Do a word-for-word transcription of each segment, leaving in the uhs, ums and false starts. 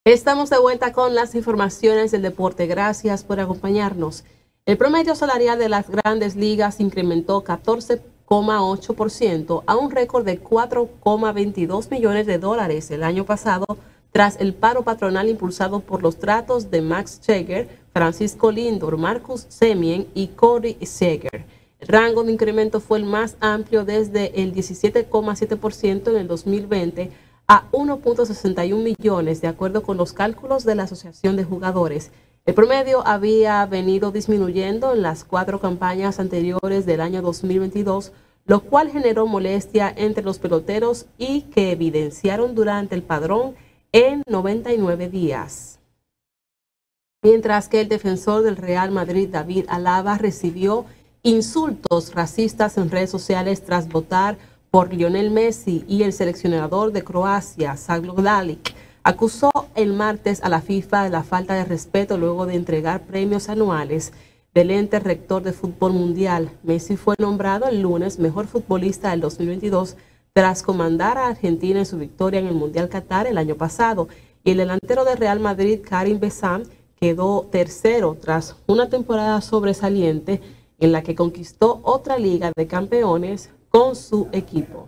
Estamos de vuelta con las informaciones del deporte. Gracias por acompañarnos. El promedio salarial de las grandes ligas incrementó catorce coma ocho por ciento a un récord de cuatro coma veintidós millones de dólares el año pasado, tras el paro patronal impulsado por los tratos de Max Scherzer, Francisco Lindor, Marcus Semien y Corey Seager. El rango de incremento fue el más amplio desde el diecisiete coma siete por ciento en el dos mil veinte a uno punto sesenta y un millones, de acuerdo con los cálculos de la Asociación de Jugadores. El promedio había venido disminuyendo en las cuatro campañas anteriores del año dos mil veintidós, lo cual generó molestia entre los peloteros y que evidenciaron durante el padrón en noventa y nueve días. Mientras que el defensor del Real Madrid, David Alaba, recibió insultos racistas en redes sociales tras votar por Lionel Messi, y el seleccionador de Croacia, Slavko Dalic, acusó el martes a la FIFA de la falta de respeto luego de entregar premios anuales del ente rector de fútbol mundial. Messi fue nombrado el lunes mejor futbolista del dos mil veintidós tras comandar a Argentina en su victoria en el Mundial Qatar el año pasado, y el delantero de Real Madrid, Karim Benzema, quedó tercero tras una temporada sobresaliente en la que conquistó otra Liga de Campeones con su equipo.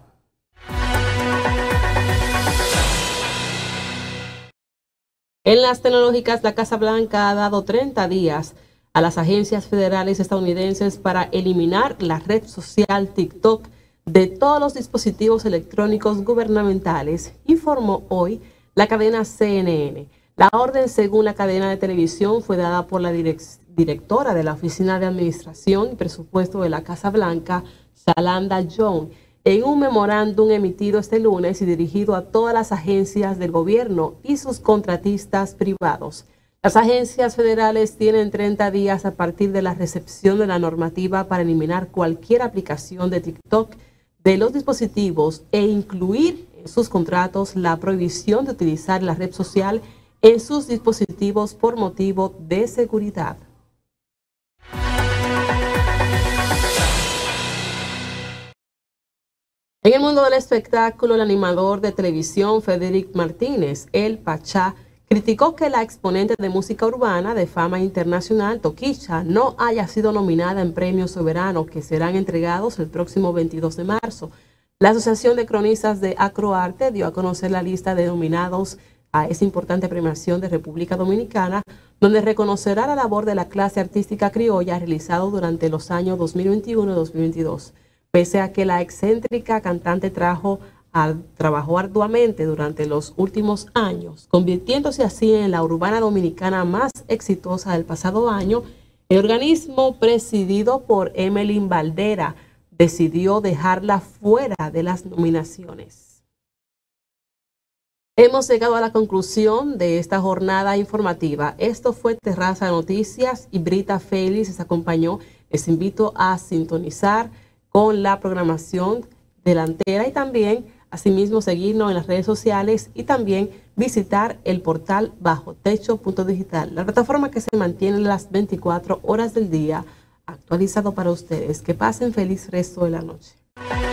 En las tecnológicas, la Casa Blanca ha dado treinta días a las agencias federales estadounidenses para eliminar la red social TikTok de todos los dispositivos electrónicos gubernamentales, informó hoy la cadena C N N. La orden, según la cadena de televisión, fue dada por la direc- directora de la Oficina de Administración y Presupuesto de la Casa Blanca, Shalanda Young, en un memorándum emitido este lunes y dirigido a todas las agencias del gobierno y sus contratistas privados. Las agencias federales tienen treinta días a partir de la recepción de la normativa para eliminar cualquier aplicación de TikTok de los dispositivos e incluir en sus contratos la prohibición de utilizar la red social en sus dispositivos por motivo de seguridad. En el mundo del espectáculo, el animador de televisión Federic Martínez, El Pachá, criticó que la exponente de música urbana de fama internacional, Tokischa, no haya sido nominada en premios soberanos que serán entregados el próximo veintidós de marzo. La Asociación de Cronistas de Acroarte dio a conocer la lista de nominados a esa importante premiación de República Dominicana, donde reconocerá la labor de la clase artística criolla realizado durante los años dos mil veintiuno y dos mil veintidós. Pese a que la excéntrica cantante trajo a, trabajó arduamente durante los últimos años, convirtiéndose así en la urbana dominicana más exitosa del pasado año, el organismo presidido por Emelín Valdera decidió dejarla fuera de las nominaciones. Hemos llegado a la conclusión de esta jornada informativa. Esto fue Terraza Noticias y Brita Félix les acompañó. Les invito a sintonizar con la programación delantera y también asimismo seguirnos en las redes sociales y también visitar el portal bajo techo punto digital, la plataforma que se mantiene las veinticuatro horas del día, actualizado para ustedes. Que pasen feliz resto de la noche.